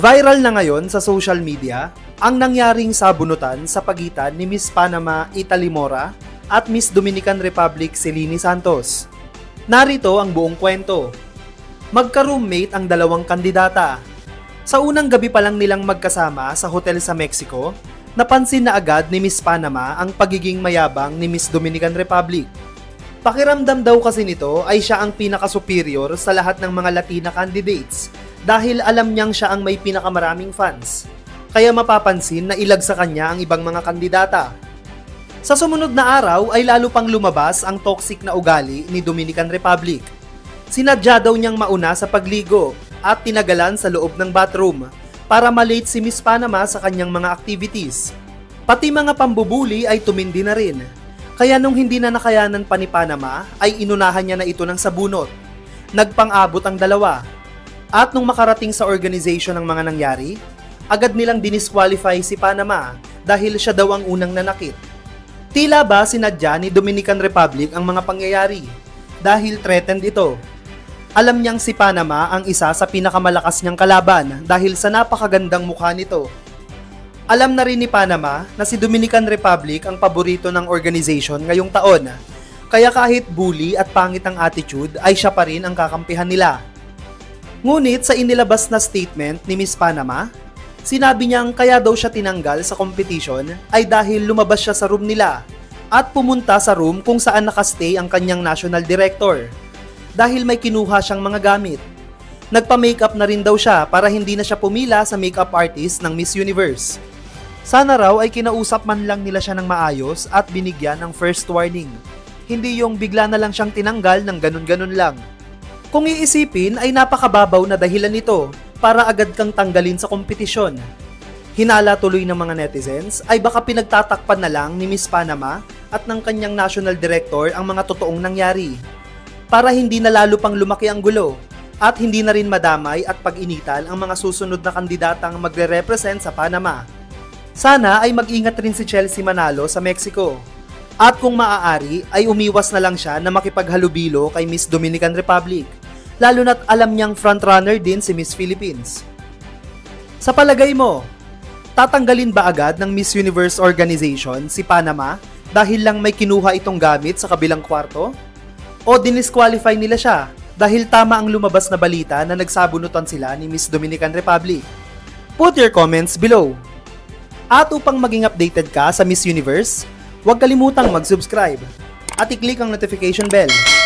Viral na ngayon sa social media ang nangyaring sabunutan sa pagitan ni Miss Panama Italy Mora at Miss Dominican Republic Celini Santos. Narito ang buong kwento. Magka-roommate ang dalawang kandidata. Sa unang gabi pa lang nilang magkasama sa hotel sa Mexico, napansin na agad ni Miss Panama ang pagiging mayabang ni Miss Dominican Republic. Pakiramdam daw kasi nito ay siya ang pinaka-superior sa lahat ng mga Latina candidates dahil alam niyang siya ang may pinakamaraming fans. Kaya mapapansin na ilag sa kanya ang ibang mga kandidata. Sa sumunod na araw ay lalo pang lumabas ang toxic na ugali ni Dominican Republic. Sinadya daw niyang mauna sa pagligo at tinagalan sa loob ng bathroom para malate si Miss Panama sa kanyang mga activities. Pati mga pambubuli ay tumindi na rin. Kaya nung hindi na nakayanan pa ni Panama ay inunahan niya na ito ng sabunot. Nagpang-abot ang dalawa. At nung makarating sa organization ng mga nangyari, agad nilang dinisqualify si Panama dahil siya daw ang unang nanakit. Tila ba sinadya ni Dominican Republic ang mga pangyayari dahil threatened ito. Alam niyang si Panama ang isa sa pinakamalakas niyang kalaban dahil sa napakagandang mukha nito. Alam na rin ni Panama na si Dominican Republic ang paborito ng organization ngayong taon, kaya kahit bully at pangit ang attitude ay siya pa rin ang kakampihan nila. Ngunit sa inilabas na statement ni Miss Panama, sinabi niyang kaya daw siya tinanggal sa competition ay dahil lumabas siya sa room nila at pumunta sa room kung saan nakastay ang kanyang national director dahil may kinuha siyang mga gamit. Nagpa-makeup na rin daw siya para hindi na siya pumila sa makeup artist ng Miss Universe. Sana raw ay kinausap man lang nila siya ng maayos at binigyan ng first warning. Hindi yung bigla na lang siyang tinanggal ng ganun-ganun lang. Kung iisipin ay napakababaw na dahilan nito para agad kang tanggalin sa kompetisyon. Hinala tuloy ng mga netizens ay baka pinagtatakpan na lang ni Miss Panama at ng kanyang national director ang mga totoong nangyari para hindi na lalo pang lumaki ang gulo at hindi na rin madamay at pag-initan ang mga susunod na kandidatang magre-represent sa Panama. Sana ay mag-ingat rin si Chelsea Manalo sa Mexico. At kung maaari ay umiwas na lang siya na makipaghalubilo kay Miss Dominican Republic, lalo na't alam niyang frontrunner din si Miss Philippines. Sa palagay mo, tatanggalin ba agad ng Miss Universe organization si Panama dahil lang may kinuha itong gamit sa kabilang kwarto? O dinisqualify nila siya dahil tama ang lumabas na balita na nagsabunutan sila ni Miss Dominican Republic? Put your comments below. At upang maging updated ka sa Miss Universe, huwag kalimutang mag-subscribe at i-click ang notification bell